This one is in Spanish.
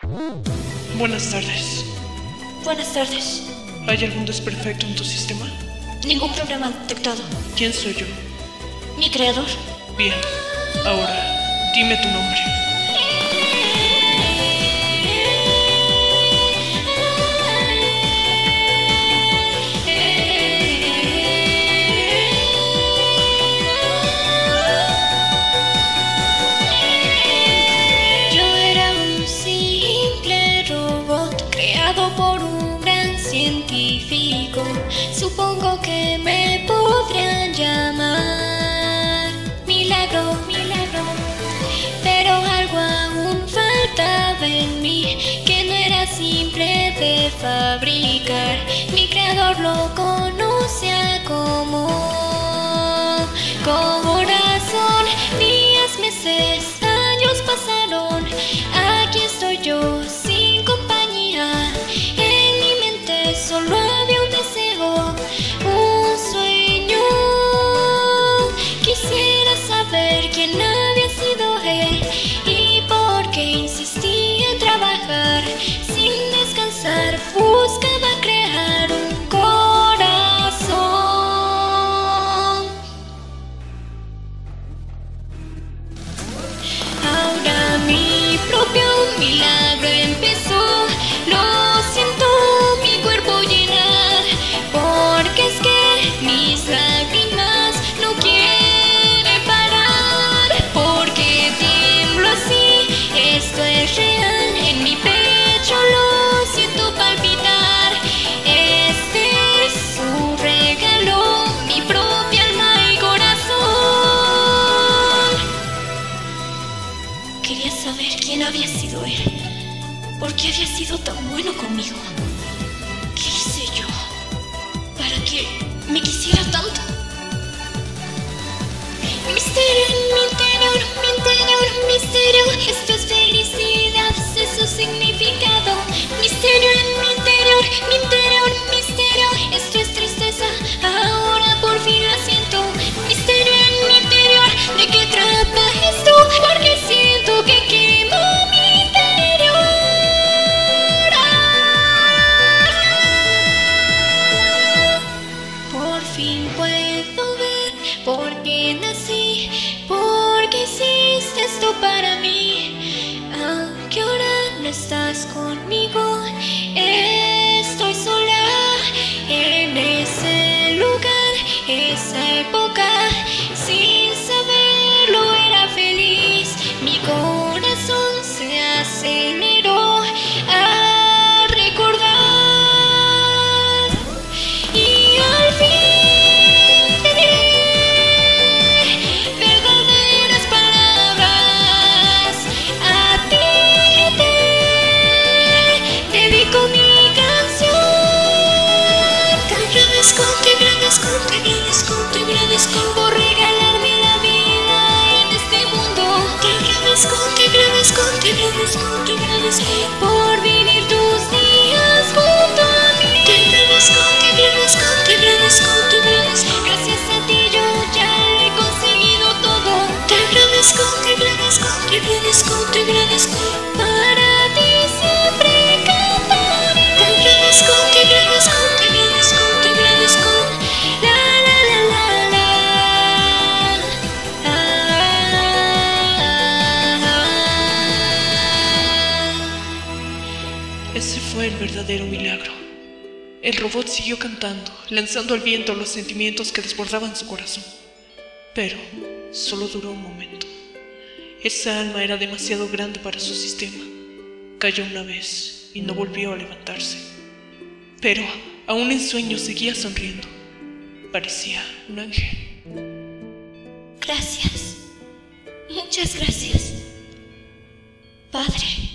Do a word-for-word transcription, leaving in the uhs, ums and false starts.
Buenas tardes. Buenas tardes. ¿Hay algún desperfecto en tu sistema? Ningún problema detectado. ¿Quién soy yo? Mi creador. Bien. Ahora, dime tu nombre. Yo era un simple robot creado por un gran científico. Supongo que me podrían llamar Milagro, Milagro. Pero algo aún faltaba en mí, que no era simple de fabricar. Mi creador lo conocía como corazón. Días, meses, años pasaron. Aquí estoy yo sin compañía. En mi mente solo había un deseo, un sueño. Quisiera saber quién había sido él y por qué insistía en trabajar sin descansar. Buscaba crear un corazón. Ahora mi propio milagro empezó. Lo siento, mi cuerpo llenar, porque es que mis lágrimas no quieren parar. Porque tiemblo así, esto es real. En mi pecho lo siento palpitar. Este es su regalo, mi propia alma y corazón. Quería saber quién había sido él. ¿Por qué había sido tan bueno conmigo? ¿Qué hice yo para que me quisiera tanto? Misterio en mi interior, mi interior, misterio. Esto es felicidad, sé su significado. Misterio en mi interior, mi interior, misterio. Esto es tristeza, ahora por fin la siento. Misterio en mi interior, ¿de qué trata esto? Porque siento que quema mi interior. Por fin puedo ver por qué nací, porque hiciste esto para mí. Aunque ahora no estás conmigo, estoy sola en ese lugar, esa época. Sin saberlo era feliz, mi corazón se aceleró a recordar. Y al fin te diré verdaderas palabras. A ti te dedico mi canción. Te agradezco, te agradezco, te agradezco, te agradezco por regalarme la vida en este mundo. Te agradezco, te agradezco, te agradezco, te agradezco por vivir tus días junto a mí. Te agradezco, te agradezco, te agradezco, te agradezco. Gracias a ti yo ya lo he conseguido todo. Te agradezco, te agradezco, te agradezco, te agradezco. Para ti siempre cantaré. Te agradezco, te agradezco, te agradezco, te agradezco. La la la la la. Ah, ah, ah. Ese fue el verdadero milagro. El robot siguió cantando, lanzando al viento los sentimientos que desbordaban su corazón. Pero solo duró un momento. Esa alma era demasiado grande para su sistema. Cayó una vez y no volvió a levantarse. Pero aún en sueños seguía sonriendo. Parecía un ángel. Gracias. Muchas gracias, Padre.